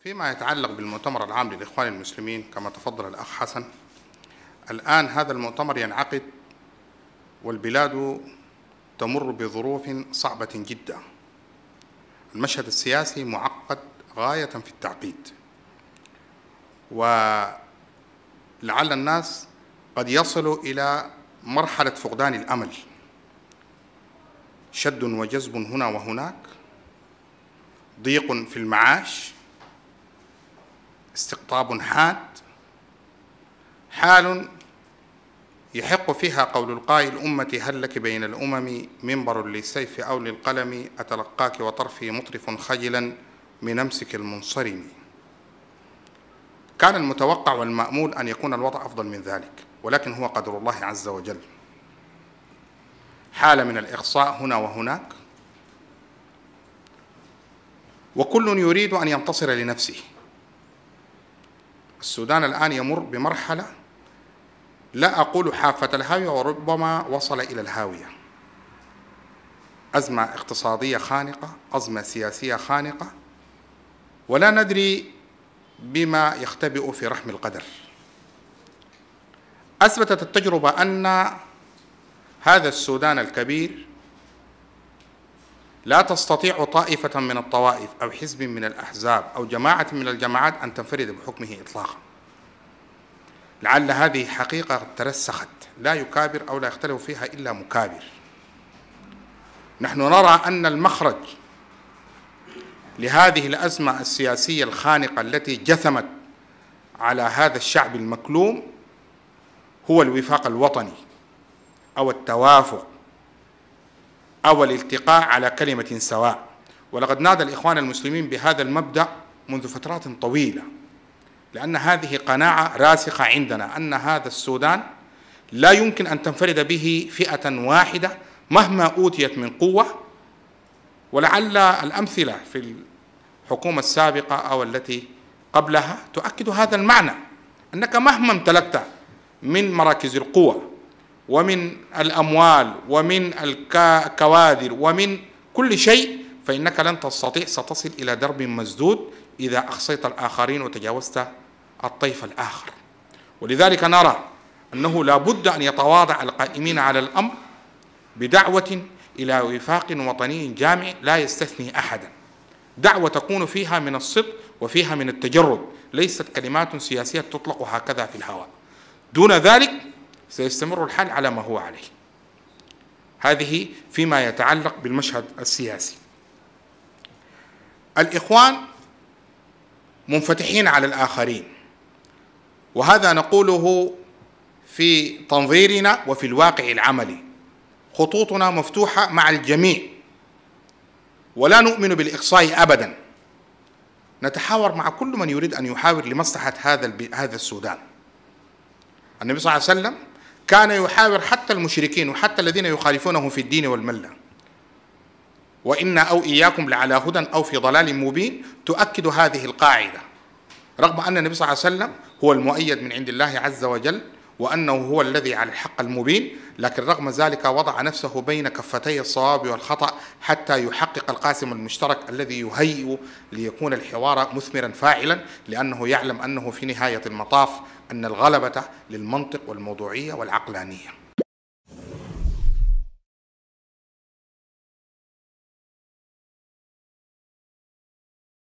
فيما يتعلق بالمؤتمر العام للإخوان المسلمين كما تفضل الأخ حسن، الآن هذا المؤتمر ينعقد والبلاد تمر بظروف صعبة جدا. المشهد السياسي معقد غاية في التعقيد، ولعل الناس قد يصلوا إلى مرحلة فقدان الأمل، شد وجذب هنا وهناك، ضيق في المعاش، استقطاب حاد، حال يحق فيها قول القائل: أمتي هل لك بين الأمم منبر للسيف أو للقلم، أتلقاك وطرفي مطرف خجلا من أمسك المنصرم. كان المتوقع والمأمول أن يكون الوضع أفضل من ذلك، ولكن هو قدر الله عز وجل. حالة من الإقصاء هنا وهناك، وكل يريد أن ينتصر لنفسه. السودان الآن يمر بمرحلة لا أقول حافة الهاوية، وربما وصل إلى الهاوية. أزمة اقتصادية خانقة، أزمة سياسية خانقة، ولا ندري بما يختبئ في رحم القدر. أثبتت التجربة أن هذا السودان الكبير لا تستطيع طائفة من الطوائف أو حزب من الأحزاب أو جماعة من الجماعات أن تنفرد بحكمه إطلاقا. لعل هذه حقيقة قد ترسخت، لا يكابر أو لا يختلف فيها إلا مكابر. نحن نرى أن المخرج لهذه الأزمة السياسية الخانقة التي جثمت على هذا الشعب المكلوم هو الوفاق الوطني، أو التوافق، أو الالتقاء على كلمة سواء. ولقد نادى الإخوان المسلمين بهذا المبدأ منذ فترات طويلة، لأن هذه قناعة راسخة عندنا أن هذا السودان لا يمكن أن تنفرد به فئة واحدة مهما أوتيت من قوة. ولعل الأمثلة في الحكومة السابقة أو التي قبلها تؤكد هذا المعنى، أنك مهما امتلكت من مراكز القوة ومن الأموال ومن الكوادر ومن كل شيء، فإنك لن تستطيع، ستصل إلى درب مسدود إذا أخصيت الآخرين وتجاوزت الطيف الآخر. ولذلك نرى أنه لا بد أن يتواضع القائمين على الأمر بدعوة إلى وفاق وطني جامع لا يستثني أحدا، دعوة تكون فيها من الصدق وفيها من التجرد، ليست كلمات سياسية تطلق هكذا في الهواء. دون ذلك سيستمر الحال على ما هو عليه. هذه فيما يتعلق بالمشهد السياسي. الإخوان منفتحين على الآخرين، وهذا نقوله في تنظيرنا وفي الواقع العملي. خطوطنا مفتوحة مع الجميع، ولا نؤمن بالإقصاء أبدا. نتحاور مع كل من يريد أن يحاور لمصلحة هذا السودان. النبي صلى الله عليه وسلم كان يحاور حتى المشركين وحتى الذين يخالفونه في الدين والملة. وإنا أو إياكم لعلى هدى أو في ضلال مبين تؤكد هذه القاعدة، رغم أن النبي صلى الله عليه وسلم هو المؤيد من عند الله عز وجل، وأنه هو الذي على الحق المبين، لكن رغم ذلك وضع نفسه بين كفتي الصواب والخطأ حتى يحقق القاسم المشترك الذي يهيئ ليكون الحوار مثمرا فاعلا، لأنه يعلم أنه في نهاية المطاف أن الغلبة للمنطق والموضوعية والعقلانية.